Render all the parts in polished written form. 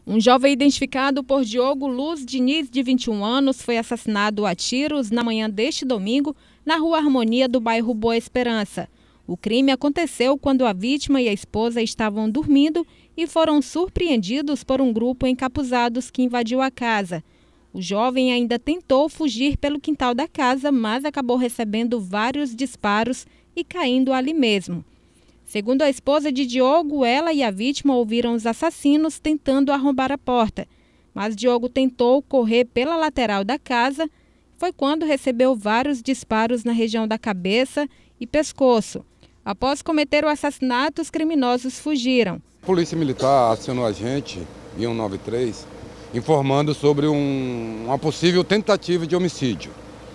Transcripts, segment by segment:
Um jovem identificado por Diogo Luz Diniz, de 21 anos, foi assassinado a tiros na manhã deste domingo na Rua Harmonia do bairro Boa Esperança. O crime aconteceu quando a vítima e a esposa estavam dormindo e foram surpreendidos por um grupo encapuzados que invadiu a casa. O jovem ainda tentou fugir pelo quintal da casa, mas acabou recebendo vários disparos e caindo ali mesmo. Segundo a esposa de Diogo, ela e a vítima ouviram os assassinos tentando arrombar a porta, mas Diogo tentou correr pela lateral da casa. Foi quando recebeu vários disparos na região da cabeça e pescoço. Após cometer o assassinato, os criminosos fugiram. A Polícia Militar acionou a gente, via 193, informando sobre uma possível tentativa de homicídio.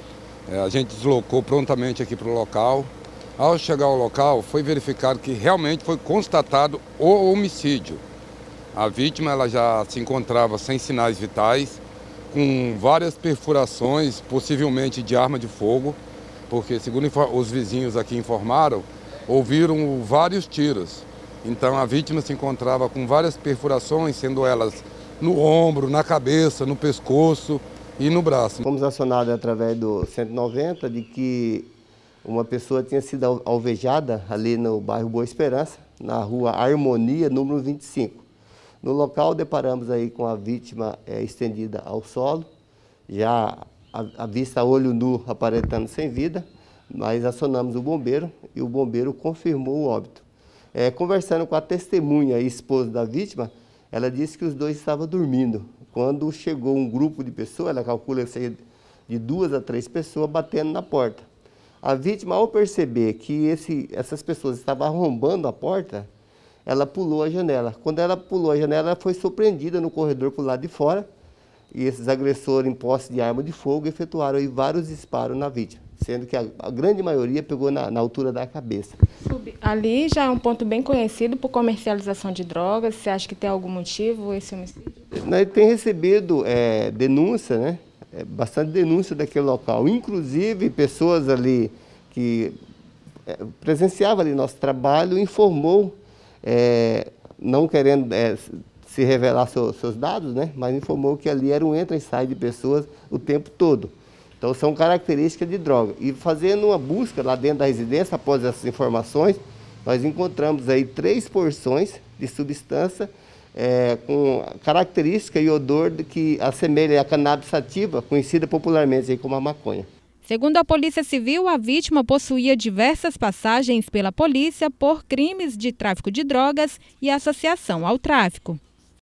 A gente deslocou prontamente aqui para o local. Ao chegar ao local, foi verificado que realmente foi constatado o homicídio. A vítima ela já se encontrava sem sinais vitais, com várias perfurações, possivelmente de arma de fogo, porque, segundo os vizinhos aqui informaram, ouviram vários tiros. Então a vítima se encontrava com várias perfurações, sendo elas no ombro, na cabeça, no pescoço e no braço. Fomos acionados através do 190 de que uma pessoa tinha sido alvejada ali no bairro Boa Esperança, na rua Harmonia, número 25. No local deparamos aí com a vítima estendida ao solo, já a vista a olho nu aparentando sem vida, mas acionamos o bombeiro e o bombeiro confirmou o óbito. Conversando com a testemunha e esposa da vítima, ela disse que os dois estavam dormindo. Quando chegou um grupo de pessoas, ela calcula ser de 2 a 3 pessoas batendo na porta. A vítima, ao perceber que essas pessoas estavam arrombando a porta, ela pulou a janela. Quando ela pulou a janela, ela foi surpreendida no corredor para o lado de fora. E esses agressores, em posse de arma de fogo, efetuaram aí vários disparos na vítima, sendo que a grande maioria pegou na altura da cabeça. Ali já é um ponto bem conhecido por comercialização de drogas. Você acha que tem algum motivo esse homicídio? Nós temos recebido denúncia, né? Bastante denúncia daquele local, inclusive pessoas ali que presenciavam ali nosso trabalho, informou, não querendo se revelar seus dados, né, mas informou que ali era um entra e sai de pessoas o tempo todo. Então são características de droga. E fazendo uma busca lá dentro da residência, após essas informações, nós encontramos aí 3 porções de substância com característica e odor que assemelha a cannabis sativa, conhecida popularmente aí como a maconha. Segundo a Polícia Civil, a vítima possuía diversas passagens pela polícia por crimes de tráfico de drogas e associação ao tráfico.